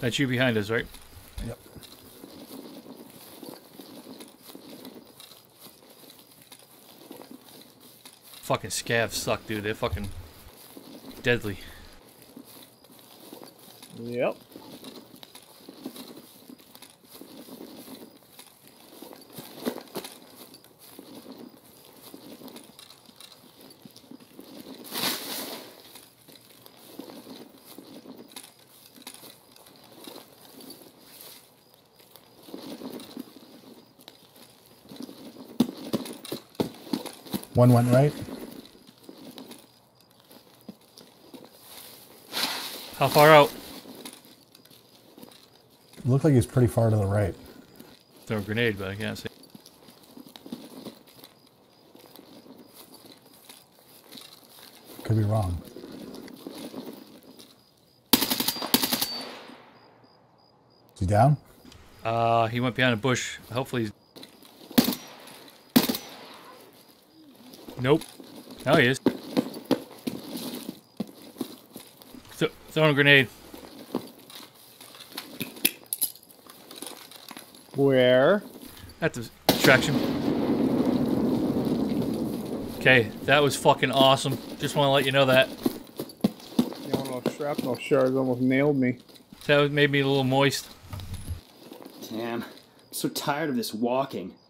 That's you behind us, right? Yep. Fucking scavs suck, dude. They're fucking deadly. Yep. One went right. How far out? Looked like he was pretty far to the right. Throw a grenade, but I can't see. Could be wrong. Is he down? He went behind a bush. Hopefully he's... Nope. Now he is. Throwing a grenade. Where? At the traction. Okay, that was fucking awesome. Just want to let you know that. Yeah, one of those shrapnel shards almost nailed me. That made me a little moist. Damn. I'm so tired of this walking.